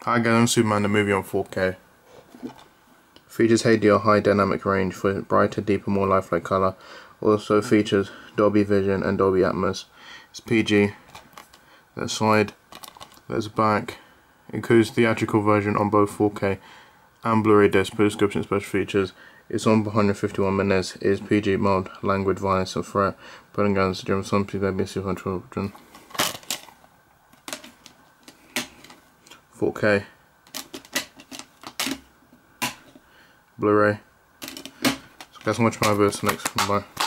Hi guys, I'm Superman the movie on 4K. Features HDR high dynamic range for brighter, deeper, more lifelike color. Also features Dolby Vision and Dolby Atmos. It's PG. There's side, there's back. Includes theatrical version on both 4K and Blu-ray disc. Per description, special features. It's on 151 minutes. It is PG, mild, languid, violence and threat. Putting guns, German some people may be children. 4K. Blu-ray. So guys, watch my videos next one. Bye.